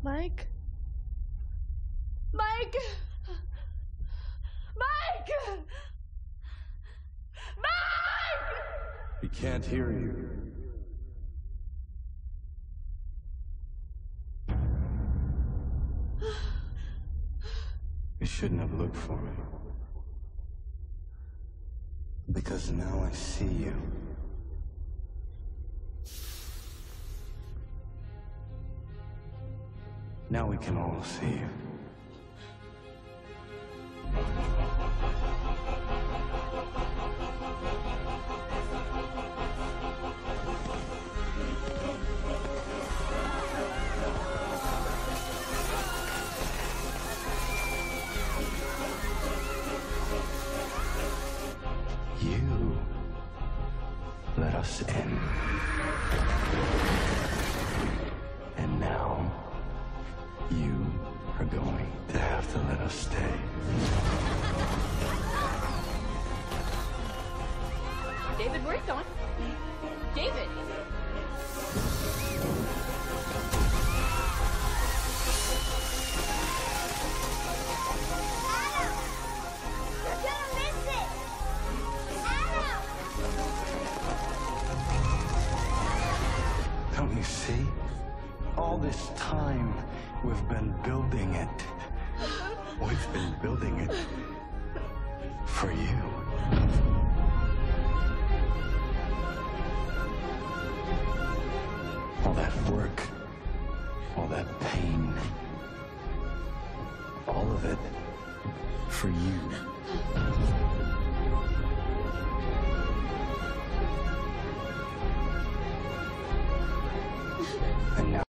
Mike? Mike! Mike! Mike! He can't hear you. You shouldn't have looked for me. Because now I see you. Now we can all see you. You let us in. And now you are going to have to let us stay. David, where are you going? David! Don't you see? All this time, we've been building it. We've been building it for you. All that work, all that pain, all of it for you.